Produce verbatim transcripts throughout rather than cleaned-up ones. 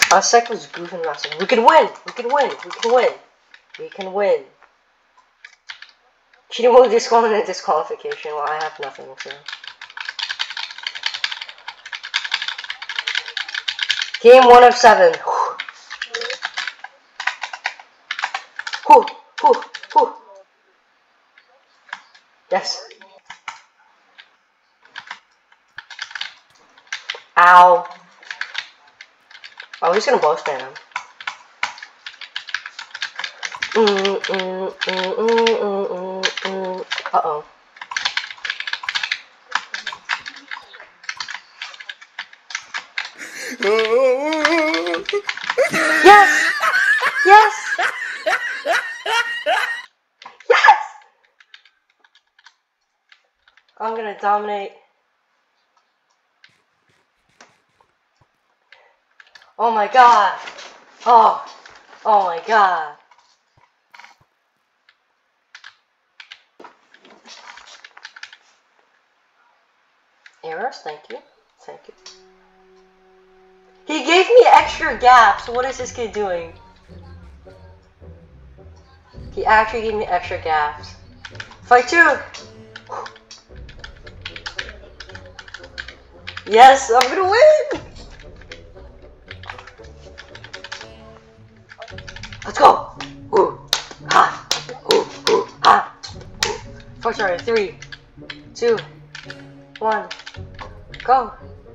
Our cycle's goofing around. We can win! We can win! We can win! We can win! Cheating will disqualify in a disqualification. Well, I have nothing, so. Game one of seven. Whew, whew, whew. Yes. Ow. Oh, he's gonna blow stand him. Mm, mm, mm, mm, mm, mm, mm. Uh oh. Yes! Yes! Yes! I'm gonna dominate. Oh my god! Oh! Oh my god! Errors, thank you. Thank you. He gave me extra gaps. What is this kid doing? He actually gave me extra gaps. Fight two! Yes, I'm gonna win! Let's go! Ooh, ha! Ooh, ooh, ha! Ooh. Sorry, three, two, one, go!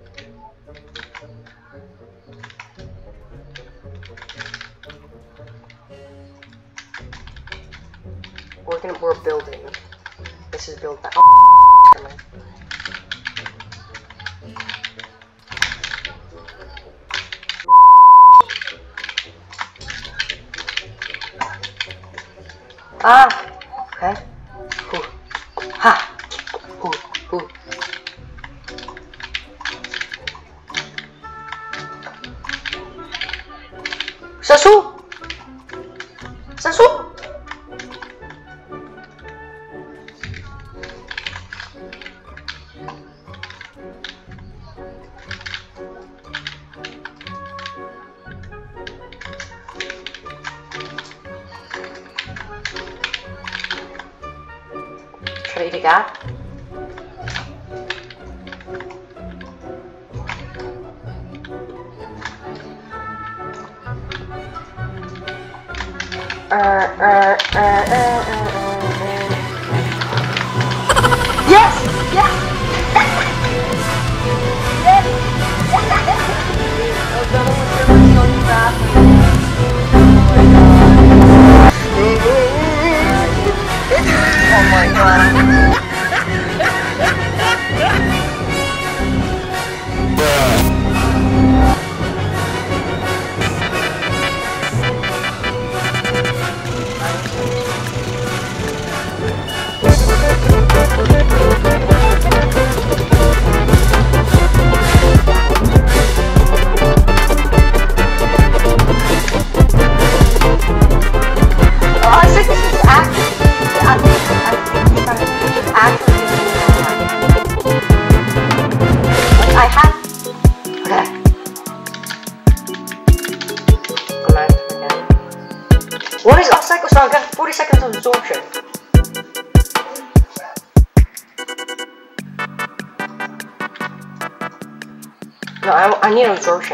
We're gonna, we're building. This is build back. Oh, ah! Okay. Ooh. Ha! Ooh, ooh. Sasu! Sasu! Try to gap. Uh, uh, uh, uh, uh, uh. Yes! Yes! Yes! Oh, the other one's going so fast. Oh my god. What is off cycle? So I got forty seconds of absorption. No, I, I need absorption.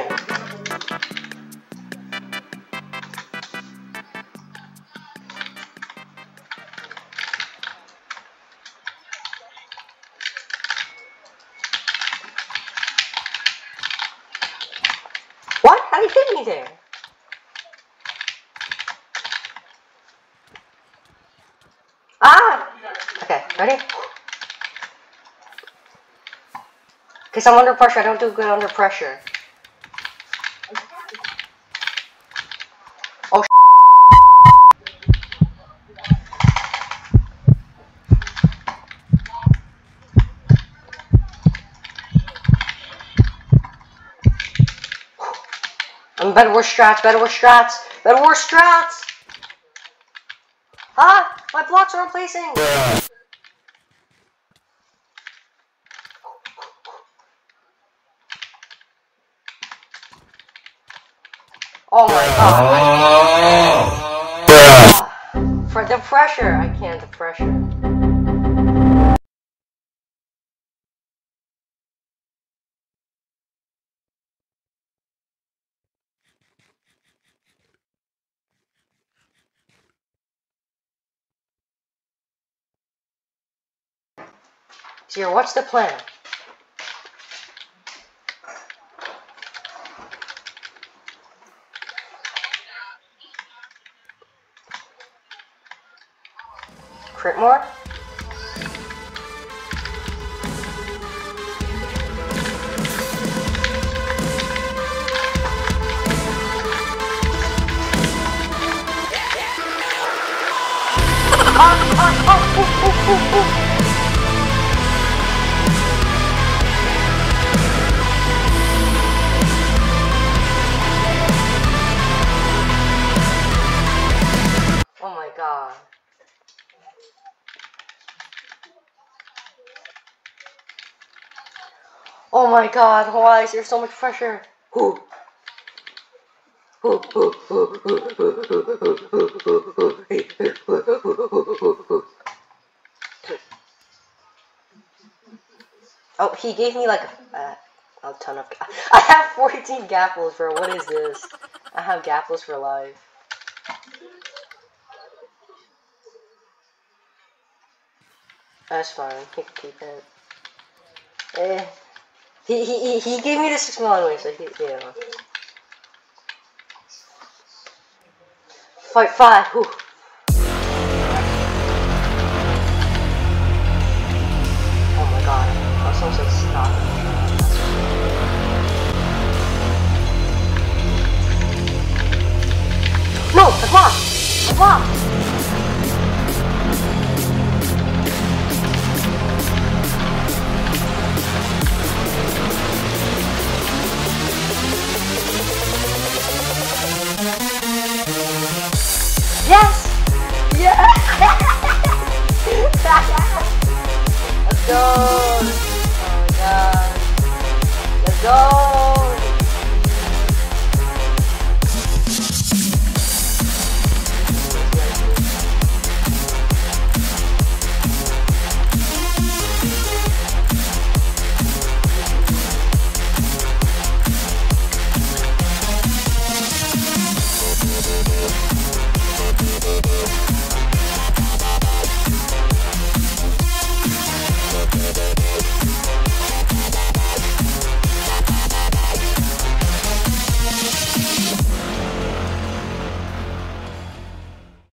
What? How did he hit me there? Ah! Okay, ready? Because I'm under pressure, I don't do good under pressure. Oh, I'm better with strats, better with strats, better with strats! Ah! My blocks are replacing! Oh my god. Ah, for the pressure, I can't, the pressure. Zero, what's the plan? Crit more? Oh my god. Oh my god, why is there so much pressure? Ooh. Oh, he gave me like a, uh, a ton of. I have fourteen gapples, bro. What is this? I have gapples for life. That's fine. He can keep it. Eh. He he he he gave me the six mile anyway, so he yeah. Fight five. Whew. Oh my god. Oh, someone said stop. No, I blocked. I blocked. Yes! Yeah! Let's go! Oh my god. Let's go!